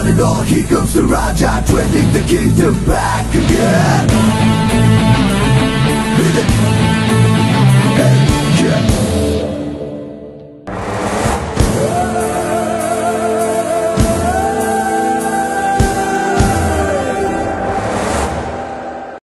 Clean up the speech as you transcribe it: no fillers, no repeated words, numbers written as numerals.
done it all, here comes the Raja, trending the kingdom back again.